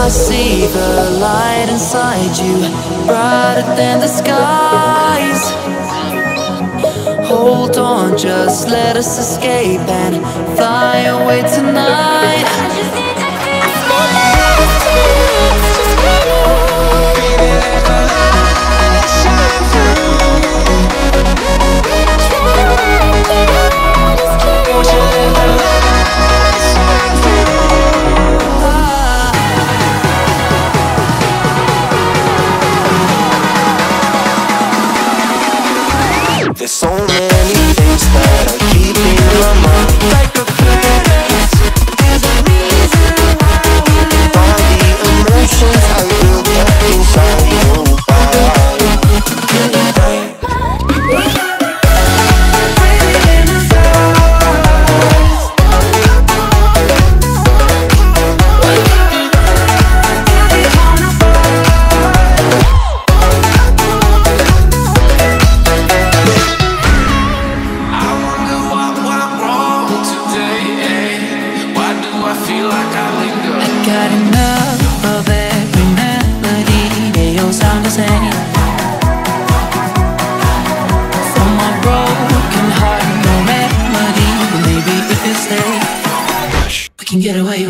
I see the light inside you, brighter than the skies. Hold on, just let us escape and fly away tonight. I just need to baby, let the light shine through. Won't you let the light shine through? There's so many things that I keep in my mind, like a past. There's a reason why we live. All the emotions I built up inside your body. Got enough of every melody, they all sound the same. For my broken heart, no remedy. But maybe if you stay, we can get away